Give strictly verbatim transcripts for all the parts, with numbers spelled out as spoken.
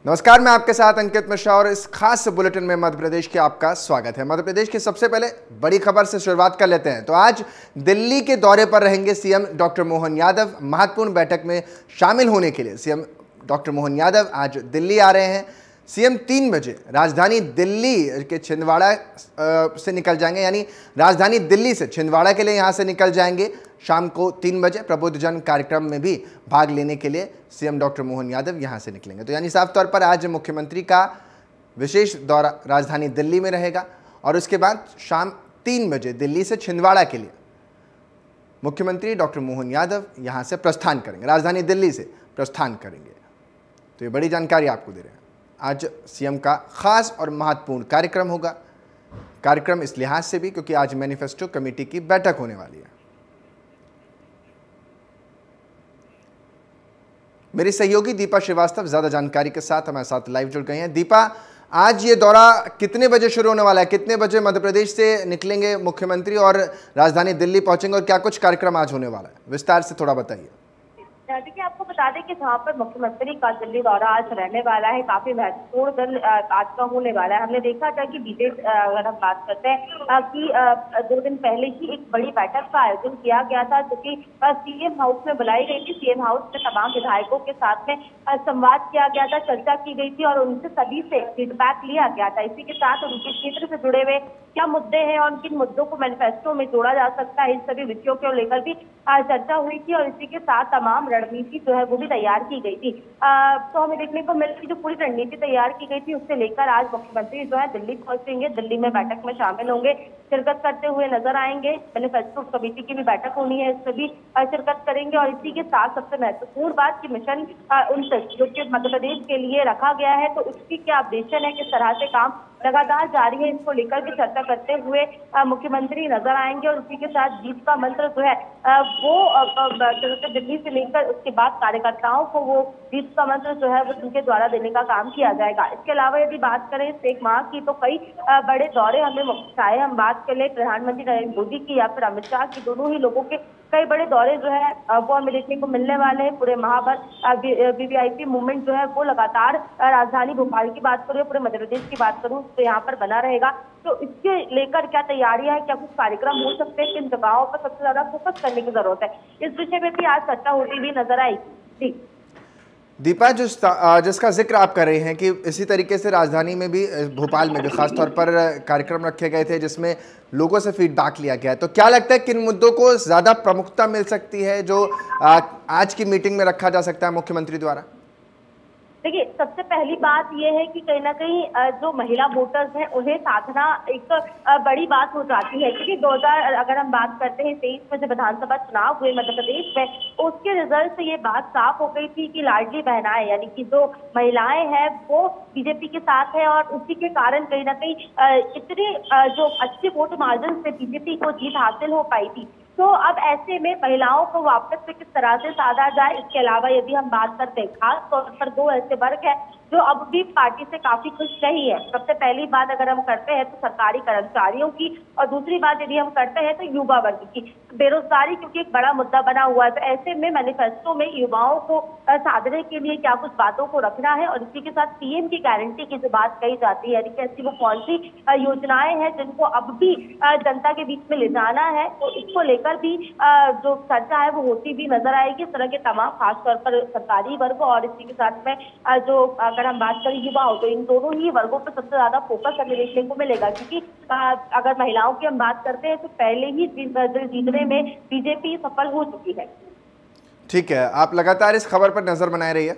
नमस्कार, मैं आपके साथ अंकित मिश्रा और इस खास बुलेटिन में मध्य प्रदेश के आपका स्वागत है। मध्य प्रदेश की सबसे पहले बड़ी खबर से शुरुआत कर लेते हैं। तो आज दिल्ली के दौरे पर रहेंगे सीएम डॉक्टर मोहन यादव। महत्वपूर्ण बैठक में शामिल होने के लिए सीएम डॉक्टर मोहन यादव आज दिल्ली आ रहे हैं। सीएम तीन बजे राजधानी दिल्ली के छिंदवाड़ा से निकल जाएंगे, यानी राजधानी दिल्ली से छिंदवाड़ा के लिए यहाँ से निकल जाएंगे। शाम को तीन बजे प्रबुद्ध जन कार्यक्रम में भी भाग लेने के लिए सीएम डॉक्टर मोहन यादव यहाँ से निकलेंगे। तो यानी साफ तौर पर आज मुख्यमंत्री का विशेष दौरा राजधानी दिल्ली में रहेगा और उसके बाद शाम तीन बजे दिल्ली से छिंदवाड़ा के लिए मुख्यमंत्री डॉक्टर मोहन यादव यहाँ से प्रस्थान करेंगे, राजधानी दिल्ली से प्रस्थान करेंगे। तो ये बड़ी जानकारी आपको दे रहे हैं। आज सीएम का खास और महत्वपूर्ण कार्यक्रम होगा। कार्यक्रम इस लिहाज से भी क्योंकि आज मैनिफेस्टो कमेटी की बैठक होने वाली है। मेरी सहयोगी दीपा श्रीवास्तव ज्यादा जानकारी के साथ हमारे साथ लाइव जुड़ गए हैं। दीपा, आज ये दौरा कितने बजे शुरू होने वाला है? कितने बजे मध्य प्रदेश से निकलेंगे मुख्यमंत्री और राजधानी दिल्ली पहुंचेंगे, और क्या कुछ कार्यक्रम आज होने वाला है? विस्तार से थोड़ा बताइए। देखिए, आपको बता दें कि जहाँ पर मुख्यमंत्री का दिल्ली दौरा आज रहने वाला है, काफी महत्वपूर्ण दिन आज का होने वाला है। हमने देखा था कि बीते अगर हम बात करते हैं कि दो दिन पहले ही एक बड़ी बैठक का आयोजन किया गया था, जो कि सीएम हाउस में बुलाई गई थी। सीएम हाउस में तमाम विधायकों के साथ में संवाद किया गया था, चर्चा की गई थी और उनसे सभी से फीडबैक लिया गया था। इसी के साथ उनके क्षेत्र से जुड़े हुए क्या मुद्दे हैं और किन मुद्दों को मैनिफेस्टो में जोड़ा जा सकता है, इन सभी विषयों को लेकर भी चर्चा हुई थी और इसी के साथ तमाम रणनीति जो है वो भी तैयार की गई थी। आ, तो हमें देखने को मिल रही जो पूरी रणनीति तैयार की गई थी उससे लेकर आज मुख्यमंत्री जो है दिल्ली पहुंचेंगे, दिल्ली में बैठक में शामिल होंगे, शिरकत करते हुए नजर आएंगे। मैनिफेस्टो कमेटी की भी बैठक होनी है, इसमें भी शिरकत करेंगे और इसी के साथ सबसे महत्वपूर्ण बात कि मिशन उनतीस जो कि मध्य प्रदेश के लिए रखा गया है, तो उसकी क्या अपडेशन है, किस तरह से काम लगातार जारी है, इसको लेकर भी चर्चा करते हुए मुख्यमंत्री नजर आएंगे। और उसी के साथ जीत का मंत्र जो है वो दिल्ली से लेकर उसके बाद कार्यकर्ताओं को वो जीत का मंत्र जो है वो उनके द्वारा देने का काम किया जाएगा। इसके अलावा यदि बात करें इस एक माह की, तो कई बड़े दौरे हमें, चाहे हम बात करें प्रधानमंत्री नरेंद्र मोदी की या फिर अमित शाह की, दोनों ही लोगों के कई बड़े दौरे जो है वो हमें देखने को मिलने वाले हैं। पूरे माह भर वीवीआईपी मूवमेंट जो है वो लगातार राजधानी भोपाल की बात करूँ, पूरे मध्य प्रदेश की बात करूँ तो यहाँ पर बना रहेगा। तो इसके लेकर क्या तैयारियां है, क्या कुछ कार्यक्रम हो सकते हैं, किन जगहों पर सबसे ज्यादा फोकस करने की जरूरत है, इस विषय में भी आज चर्चा होती हुई नजर आएगी। दीपा, जिस जिसका जिक्र आप कर रहे हैं कि इसी तरीके से राजधानी में भी, भोपाल में भी खासतौर पर कार्यक्रम रखे गए थे जिसमें लोगों से फीडबैक लिया गया है, तो क्या लगता है किन मुद्दों को ज़्यादा प्रमुखता मिल सकती है जो आज की मीटिंग में रखा जा सकता है मुख्यमंत्री द्वारा? देखिए, सबसे पहली बात यह है कि कहीं ना कहीं जो महिला वोटर्स हैं उन्हें साधना एक बड़ी बात हो जाती है, क्योंकि दो हजार अगर हम बात करते हैं तेईस में जब विधानसभा चुनाव हुए मध्य प्रदेश में, उसके रिजल्ट से ये बात साफ हो गई थी कि लाडली बहनाएं यानी कि जो महिलाएं हैं वो बीजेपी के साथ है और उसी के कारण कहीं ना कहीं इतने जो अच्छे वोट मार्जिन से बीजेपी को जीत हासिल हो पाई थी। तो अब ऐसे में महिलाओं को वापस से किस तरह से साधा जाए, इसके अलावा यदि हम बात करते हैं खास तौर पर दो ऐसे वर्ग है जो अब भी पार्टी से काफी खुश नहीं है। सबसे पहली बात अगर हम करते हैं तो सरकारी कर्मचारियों की, और दूसरी बात यदि हम करते हैं तो युवा वर्ग की। बेरोजगारी क्योंकि एक बड़ा मुद्दा बना हुआ है, तो ऐसे में मैनिफेस्टो में युवाओं को साधने के लिए क्या कुछ बातों को रखना है और इसी के साथ पीएम की गारंटी की जो बात कही जाती है, यानी कि ऐसी वो कौन सी योजनाएं हैं जिनको अब भी जनता के बीच में ले जाना है, तो इसको लेकर भी जो चर्चा है वो होती भी नजर आएगी। इस तरह के तमाम खासतौर पर सरकारी वर्ग और इसी के साथ में जो अगर हम बात करें युवाओं, तो इन दोनों ही वर्गों पर सबसे ज्यादा फोकस हमें देखने को मिलेगा, क्योंकि अगर महिलाओं की हम बात करते हैं तो पहले ही जीतने में बीजेपी सफल हो चुकी है। ठीक है, आप लगातार इस खबर पर नजर बनाए रहिए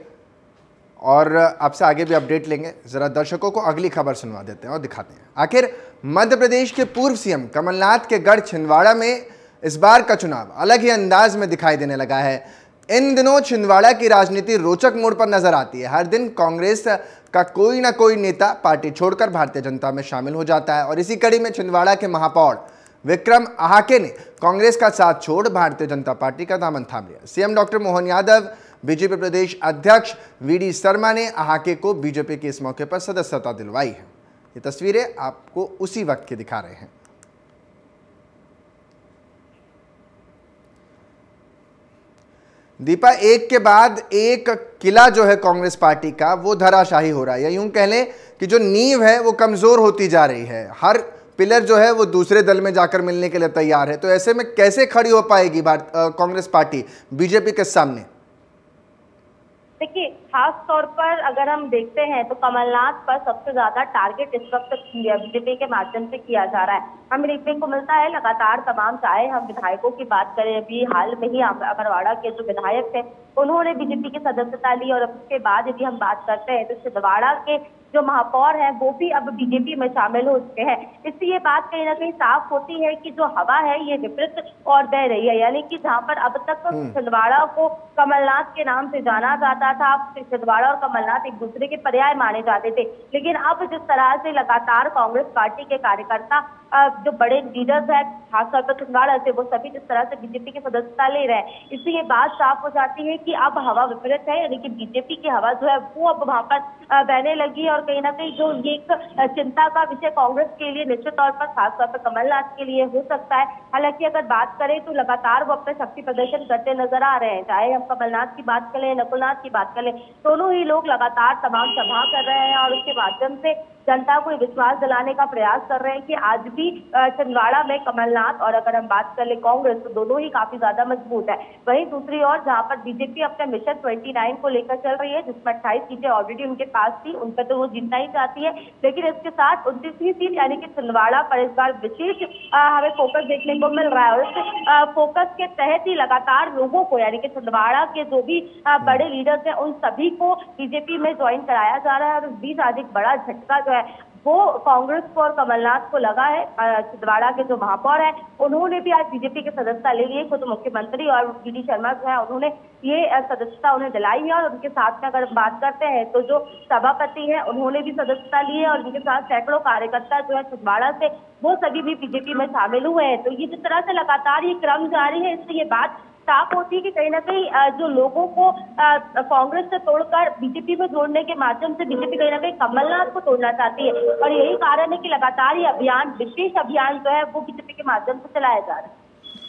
और आपसे आगे भी अपडेट लेंगे। जरा दर्शकों को अगली खबर सुनवा देते हैं और दिखाते हैं आखिर मध्य प्रदेश के पूर्व सीएम कमलनाथ के गढ़ छिंदवाड़ा में इस बार का चुनाव अलग ही अंदाज में दिखाई देने लगा है। इन दिनों छिंदवाड़ा की राजनीति रोचक मोड़ पर नजर आती है। हर दिन कांग्रेस का कोई ना कोई नेता पार्टी छोड़कर भारतीय जनता में शामिल हो जाता है और इसी कड़ी में छिंदवाड़ा के महापौर विक्रम आहाके ने कांग्रेस का साथ छोड़ भारतीय जनता पार्टी का दामन थाम लिया। CM doctor Mohan Yadav, BJP प्रदेश अध्यक्ष वी डी शर्मा ने आहाके को बीजेपी के इस मौके पर सदस्यता दिलवाई है। ये तस्वीरें आपको उसी वक्त की दिखा रहे हैं। दीपा, एक के बाद एक किला जो है कांग्रेस पार्टी का वो धराशाही हो रहा है, या यूं कह लें कि जो नींव है वो कमजोर होती जा रही है। हर पिलर जो है वो दूसरे दल में जाकर मिलने के लिए तैयार है। तो ऐसे में कैसे खड़ी हो पाएगी कांग्रेस पार्टी बीजेपी के सामने? देखिए, खास तौर पर अगर हम देखते हैं तो कमलनाथ पर सबसे ज्यादा टारगेट इस वक्त बीजेपी के माध्यम से किया जा रहा है। हमें देखने को मिलता है लगातार तमाम, चाहे हम विधायकों की बात करें, अभी हाल में ही अमरवाड़ा के जो विधायक थे उन्होंने बीजेपी की सदस्यता ली, और उसके बाद यदि हम बात करते हैं तो छिंदवाड़ा के जो महापौर है वो भी अब बीजेपी में शामिल हो चुके हैं। इससे ये बात कहीं ना कहीं साफ होती है कि जो हवा है ये विपरीत और बह रही है। यानी कि जहां पर अब तक छिंदवाड़ा को कमलनाथ के नाम से जाना जाता था, छिंदवाड़ा और कमलनाथ एक दूसरे के पर्याय माने जाते थे, लेकिन अब जिस तरह से लगातार कांग्रेस पार्टी के कार्यकर्ता जो बड़े लीडर्स हैं खासतौर पर छिंदवाड़ा से, वो सभी जिस तरह से बीजेपी की सदस्यता ले रहे हैं, इससे ये बात साफ हो जाती है कि अब हवा विपरीत है। यानी कि बीजेपी की हवा जो है वो अब वहां पर बहने लगी, और कहीं ना कहीं जो ये एक चिंता का विषय कांग्रेस के लिए निश्चित तौर पर खासतौर पर कमलनाथ के लिए हो सकता है। हालांकि अगर बात करें तो लगातार वो अपने शक्ति प्रदर्शन करते नजर आ रहे हैं, चाहे हम कमलनाथ की बात करें, नकुलनाथ की बात करें, दोनों ही लोग लगातार तमाम सभा कर रहे हैं और उसके माध्यम से जनता को विश्वास दिलाने का प्रयास कर रहे हैं कि आज भी छिंदवाड़ा में कमलनाथ और अगर हम बात करें कांग्रेस, तो दोनों ही काफी ज्यादा मजबूत है। वहीं दूसरी ओर जहां पर बीजेपी अपने मिशन उनतीस को लेकर चल रही है, जिसमें अट्ठाईस सीटें ऑलरेडी उनके पास थी, उन पर तो वो जीतना ही चाहती है, लेकिन इसके साथ उनतीसवीं सीट यानी कि छिंदवाड़ा पर इस बार विशेष हमें फोकस देखने को मिल रहा है, और इस फोकस के तहत ही लगातार लोगों को यानी कि छिंदवाड़ा के जो भी बड़े लीडर्स हैं उन सभी को बीजेपी में ज्वाइन कराया जा रहा है। और इस बीच आज एक बड़ा झटका जो है वो कांग्रेस को और कमलनाथ को लगा है। छिंदवाड़ा के जो महापौर है उन्होंने भी आज बीजेपी की सदस्यता ले ली है। खुद मुख्यमंत्री और वी डी शर्मा जो है उन्होंने ये सदस्यता उन्हें दिलाई है, और उनके साथ में अगर बात करते हैं तो जो सभापति है उन्होंने भी सदस्यता ली है, और उनके साथ सैकड़ों कार्यकर्ता जो है छिंदवाड़ा से वो सभी भी बीजेपी में शामिल हुए हैं। तो ये जिस तरह से लगातार ये क्रम जारी है, इससे ये बात साफ होती है कि कहीं ना कहीं जो लोगों को कांग्रेस से तोड़कर बीजेपी में जोड़ने के माध्यम से बीजेपी कहीं ना कहीं कमलनाथ को तोड़ना चाहती है, और यही कारण है कि लगातार ये अभियान, विशेष अभियान जो है वो बीजेपी के माध्यम से चलाया जा रहा है।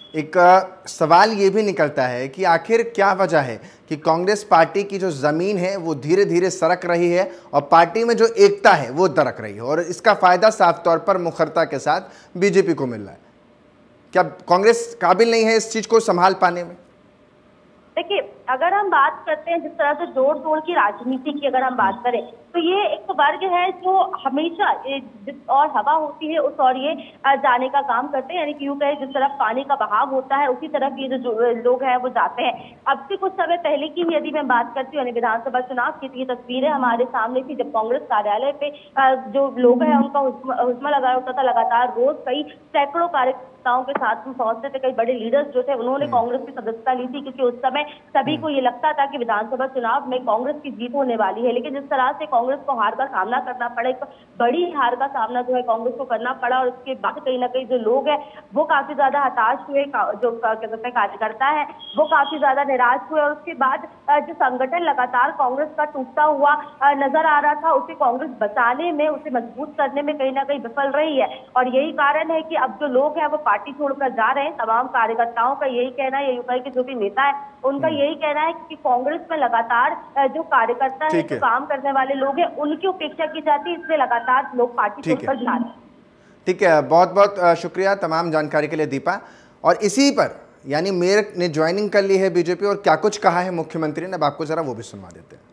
एक सवाल ये भी निकलता है कि आखिर क्या वजह है कि कांग्रेस पार्टी की जो जमीन है वो धीरे धीरे सरक रही है और पार्टी में जो एकता है वो दरक रही है, और इसका फायदा साफ तौर पर मुखरता के साथ बीजेपी को मिल रहा है। क्या कांग्रेस काबिल नहीं है इस चीज को संभाल पाने में? देखिए, अगर हम बात करते हैं जिस तरह से जोड़ तोड़ की राजनीति की अगर हम बात करें तो ये एक वर्ग है जो हमेशा जिस और हवा होती है उस और ये जाने का काम करते हैं। यानी कि यूं कहे जिस तरफ पानी का बहाव होता है उसी तरफ ये जो लोग हैं वो जाते हैं। अब से कुछ समय पहले की यदि मैं बात करती हूँ, विधानसभा चुनाव की ये तस्वीरें हमारे सामने थी जब कांग्रेस कार्यालय पे जो लोग हैं उनका हुस्मा लगा होता था। लगातार रोज कई सैकड़ों कार्यकर्ताओं के साथ में पहुंचते थे, कई बड़े लीडर्स जो थे उन्होंने कांग्रेस की सदस्यता ली थी, क्योंकि उस समय सभी को ये लगता था कि विधानसभा चुनाव में कांग्रेस की जीत होने वाली है। लेकिन जिस तरह से कांग्रेस को हार का सामना करना पड़ा, एक बड़ी हार का सामना जो है कांग्रेस को करना पड़ा, और उसके बाद कहीं ना कहीं जो लोग हैं वो काफी ज्यादा हताश हुए, जो कार्यकर्ता है वो काफी ज्यादा निराश हुए, और उसके बाद जो संगठन लगातार कांग्रेस का टूटता हुआ नजर आ रहा था उसे कांग्रेस बचाने में, उसे मजबूत करने में कहीं ना कहीं विफल रही है। और यही कारण है कि अब जो लोग हैं वो पार्टी छोड़कर जा रहे हैं। तमाम कार्यकर्ताओं का यही कहना है, यूपीआई के जो भी नेता है उनका यही कहना है कि कांग्रेस में लगातार जो कार्यकर्ता है, जो काम करने वाले लोग हैं उनकी उपेक्षा की जाती है, इसलिए लगातार लोग पार्टी छोड़कर जा रहे हैं। ठीक है, बहुत बहुत शुक्रिया तमाम जानकारी के लिए दीपा। और इसी पर यानी मेयर ने ज्वाइनिंग कर ली है बीजेपी, और क्या कुछ कहा है मुख्यमंत्री ने, अब आपको जरा वो भी सुनवा देते हैं।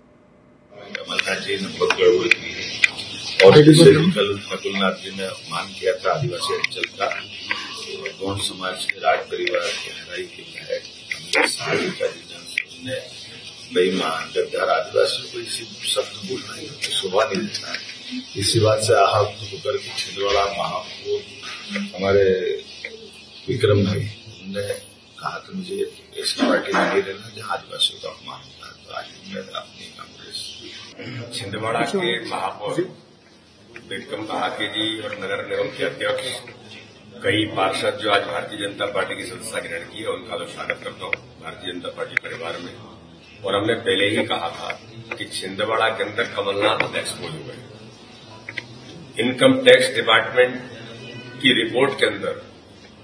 और कल नकुलनाथ जी ने मान किया था आदिवासी अंचल का गौंड समाज के राज परिवार के हराई के तहत सारी का ने बेईमान गद्दार आदिवासियों को इसी शब्द बोलना ही शोभा नहीं देता है। इसी बात से आहत होकर के छिंदवाड़ा महापौर हमारे विक्रम भाई ने कहा तो मुझे ऐसी पार्टी में नहीं रहना जहाँ आदिवासियों का अपमान होता है, तो आज मैं अपनी कांग्रेस छिंदवाड़ा के महापौर विक्रम कहाके जी और नगर निगम के अध्यक्ष कई पार्षद जो आज भारतीय जनता पार्टी की सदस्यता ग्रहण की है उनका तो स्वागत करता हूँ भारतीय जनता पार्टी परिवार में। और हमने पहले ही कहा था कि छिंदवाड़ा के अंदर कमलनाथ एक्सपोज हो गए। इनकम टैक्स डिपार्टमेंट की रिपोर्ट के अंदर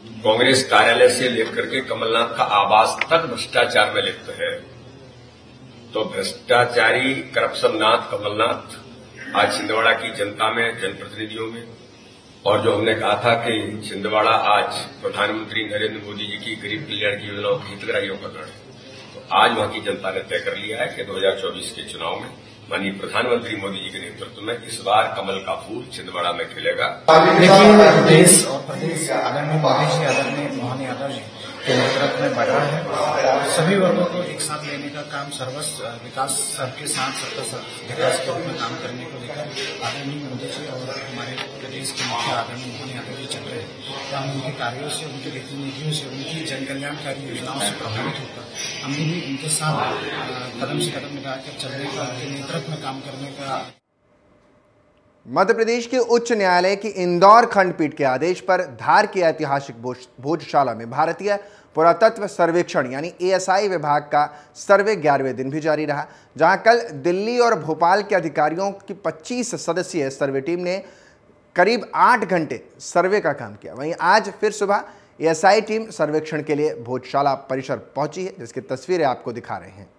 कांग्रेस कार्यालय से लेकर के कमलनाथ का आवास तक भ्रष्टाचार में लिप्त है। तो भ्रष्टाचारी करप्शननाथ कमलनाथ आज छिंदवाड़ा की जनता में, जनप्रतिनिधियों में, और जो हमने कहा था कि छिंदवाड़ा आज प्रधानमंत्री नरेंद्र मोदी जी की गरीब कल्याण की योजनाओं के हितग्राहियों का गढ़ है, तो आज वहां की जनता ने तय कर लिया है कि दो हजार चौबीस के चुनाव में माननीय प्रधानमंत्री मोदी जी के नेतृत्व में इस बार कमल का फूल छिंदवाड़ा में खिलेगा। देखिए, देश और प्रदेश आदरणीय मोदी जी, आदरणीय मोहन यादव जी के नेतृत्व में बढ़ रहा है और सभी वर्गों को एक साथ लेने का काम, सर्वस्व विकास सबके साथ सबका विकास के रूप में काम करने को लेकर आदरणीय मोदी जी और हमारे प्रदेश के मुख्य आदरणीय मोहन यादव जी चल रहे हैं। तो हम उनके कार्यों से, उनकी नीतियों से, उनकी जन कल्याणकारी योजनाओं से प्रभावित होकर हमने भी उनके साथ कदम से कदम मिलाकर चलने का, उनके नेतृत्व में काम करने का। मध्य प्रदेश के उच्च न्यायालय की इंदौर खंडपीठ के आदेश पर धार की ऐतिहासिक भोजशाला में भारतीय पुरातत्व सर्वेक्षण यानी ए एस आई विभाग का सर्वे ग्यारहवें दिन भी जारी रहा, जहां कल दिल्ली और भोपाल के अधिकारियों की पच्चीस सदस्यीय सर्वे टीम ने करीब आठ घंटे सर्वे का काम किया। वहीं आज फिर सुबह ए एस आई टीम सर्वेक्षण के लिए भोजशाला परिसर पहुंची है, जिसकी तस्वीरें आपको दिखा रहे हैं।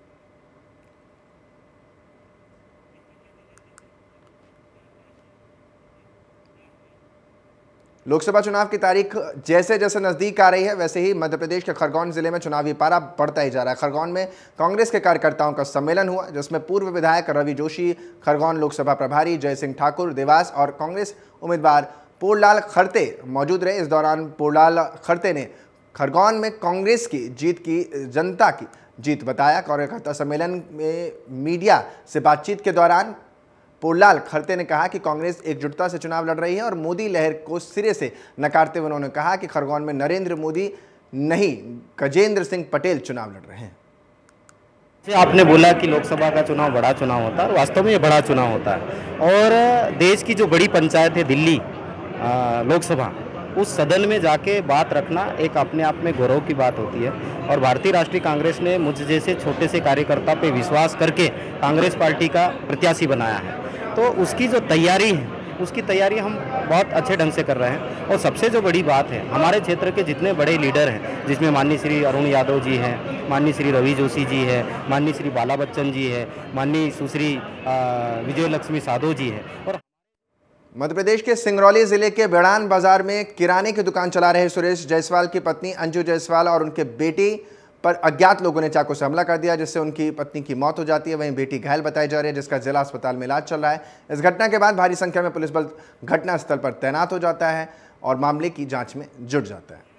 लोकसभा चुनाव की तारीख जैसे जैसे नजदीक आ रही है, वैसे ही मध्य प्रदेश के खरगोन जिले में चुनावी पारा बढ़ता ही जा रहा है। खरगोन में कांग्रेस के कार्यकर्ताओं का सम्मेलन हुआ, जिसमें पूर्व विधायक रवि जोशी, खरगोन लोकसभा प्रभारी जय सिंह ठाकुर देवास और कांग्रेस उम्मीदवार पूर्णलाल खरते मौजूद रहे। इस दौरान पूर्णलाल खरते ने खरगोन में कांग्रेस की जीत की जनता की जीत बताया। कार्यकर्ता सम्मेलन में मीडिया से बातचीत के दौरान पूर्णलाल खरते ने कहा कि कांग्रेस एकजुटता से चुनाव लड़ रही है और मोदी लहर को सिरे से नकारते हुए उन्होंने कहा कि खरगोन में नरेंद्र मोदी नहीं, गजेंद्र सिंह पटेल चुनाव लड़ रहे हैं। आपने बोला कि लोकसभा का चुनाव बड़ा चुनाव होता है और वास्तव में ये बड़ा चुनाव होता है और देश की जो बड़ी पंचायत है दिल्ली लोकसभा, उस सदन में जाके बात रखना एक अपने आप में गौरव की बात होती है। और भारतीय राष्ट्रीय कांग्रेस ने मुझ जैसे छोटे से कार्यकर्ता पे विश्वास करके कांग्रेस पार्टी का प्रत्याशी बनाया है, तो उसकी जो तैयारी है उसकी तैयारी हम बहुत अच्छे ढंग से कर रहे हैं। और सबसे जो बड़ी बात है, हमारे क्षेत्र के जितने बड़े लीडर हैं, जिसमें माननीय श्री अरुण यादव जी हैं, माननीय श्री रवि जोशी जी है, माननीय श्री बाला बच्चन जी है, माननीय सुश्री विजय लक्ष्मी साधो जी है। और मध्य प्रदेश के सिंगरौली जिले के बेड़ान बाजार में किराने की दुकान चला रहे सुरेश जायसवाल की पत्नी अंजू जायसवाल और उनके बेटे पर अज्ञात लोगों ने चाकू से हमला कर दिया, जिससे उनकी पत्नी की मौत हो जाती है। वहीं बेटी घायल बताई जा रही है, जिसका जिला अस्पताल में इलाज चल रहा है। इस घटना के बाद भारी संख्या में पुलिस बल घटनास्थल पर तैनात हो जाता है और मामले की जांच में जुट जाता है।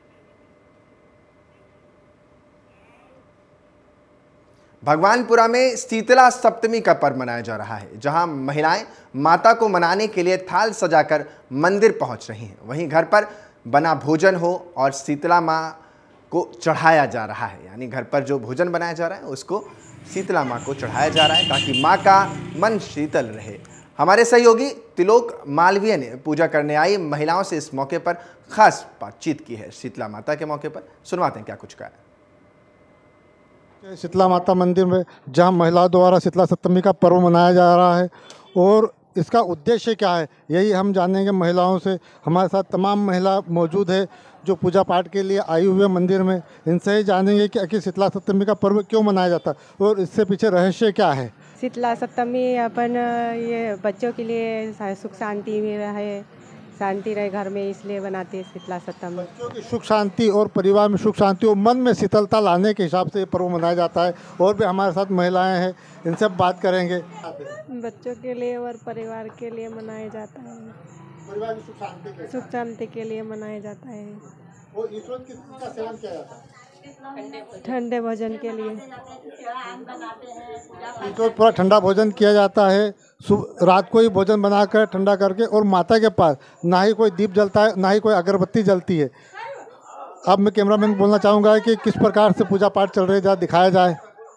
भगवानपुरा में शीतला सप्तमी का पर्व मनाया जा रहा है, जहां महिलाएं माता को मनाने के लिए थाल सजाकर मंदिर पहुंच रही हैं। वहीं घर पर बना भोजन हो और शीतला मां को चढ़ाया जा रहा है, यानी घर पर जो भोजन बनाया जा रहा है उसको शीतला मां को चढ़ाया जा रहा है ताकि मां का मन शीतल रहे। हमारे सहयोगी तिलोक मालवीय ने पूजा करने आई महिलाओं से इस मौके पर खास बातचीत की है। शीतला माता के मौके पर सुनवाते हैं क्या कुछ कहा है। शीतला माता मंदिर में जहां महिलाओं द्वारा शीतला सप्तमी का पर्व मनाया जा रहा है और इसका उद्देश्य क्या है, यही हम जानेंगे महिलाओं से। हमारे साथ तमाम महिला मौजूद है जो पूजा पाठ के लिए आई हुई है मंदिर में। इनसे ही जानेंगे कि आखिर शीतला सप्तमी का पर्व क्यों मनाया जाता है और इससे पीछे रहस्य क्या है। शीतला सप्तमी अपन ये बच्चों के लिए सुख शांति में रहे, शांति रहे घर में, इसलिए बनाते हैं शीतला सप्तमी। बच्चों की सुख शांति और परिवार में सुख शांति और मन में शीतलता लाने के हिसाब से ये पर्व मनाया जाता है। और भी हमारे साथ महिलाएं हैं, इनसे बात करेंगे। बच्चों के लिए और परिवार के लिए मनाया जाता है, परिवार की सुख शांति के सुख शांति के लिए मनाया जाता है। और ईश्वर किसका सेवन किया जाता है? ठंडे भोजन के लिए ईश्वर पूरा ठंडा भोजन किया जाता है। रात को ही भोजन बनाकर ठंडा करके, और माता के पास ना ही कोई दीप जलता है ना ही कोई अगरबत्ती जलती है। अब मैं कैमरामैन को बोलना चाहूँगा कि किस प्रकार से पूजा पाठ चल रही है, जहाँ दिखाया जाए।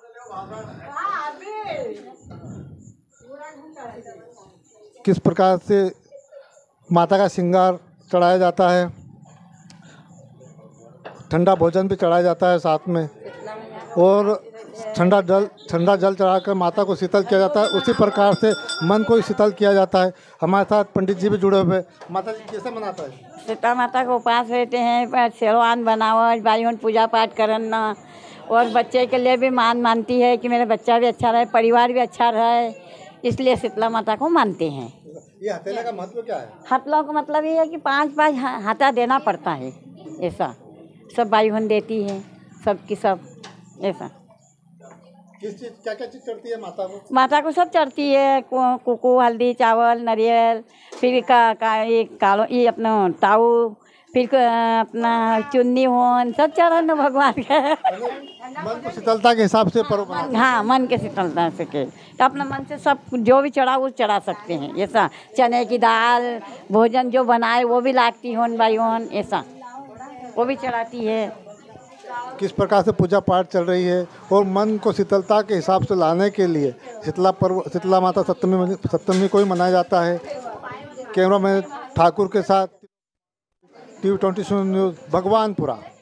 किस प्रकार से माता का श्रृंगार चढ़ाया जाता है, ठंडा भोजन भी चढ़ाया जाता है साथ में। और ठंडा जल ठंडा जल चढ़ाकर माता को शीतल किया जाता है, उसी प्रकार से मन को शीतल किया जाता है। हमारे साथ पंडित जी भी जुड़े हुए हैं। माता जी कैसे मनाता है? सीता माता को उपास रहते हैं, सेवान बनावल भाई पूजा पाठ करना, और बच्चे के लिए भी मान मानती है कि मेरा बच्चा भी अच्छा रहे, परिवार भी अच्छा रहे, इसलिए शीतला माता को मानते हैं। ये हथेला का महत्व क्या है? हथला का मतलब ये है कि पाँच पाँच हाथा देना पड़ता है, ऐसा सब भाई बहन देती है, सब की सब ऐसा। किस चीज़ क्या क्या चीज़ चढ़ती है माता को? माता को सब चढ़ती है, कुकू, हल्दी, चावल, नारियल, फिर का, का ये कालो ये अपना ताऊ, फिर अपना चुन्नी होन, सब चढ़न भगवान के। मन को शीतलता के हिसाब से पर्व मनाते हैं। हाँ, मन के शीतलता से के तो अपना मन से सब जो भी चढ़ा वो चढ़ा सकते हैं। ऐसा चने की दाल भोजन जो बनाए वो भी लागती होन भाई होन, ऐसा वो भी चढ़ाती है। किस प्रकार से पूजा पाठ चल रही है और मन को शीतलता के हिसाब से लाने के लिए शीतला पर्व शीतला माता सप्तमी सप्तमी को ही मनाया जाता है। कैमरा मैन ठाकुर के साथ टीवी ट्वेंटी न्यूज़ भगवानपुरा।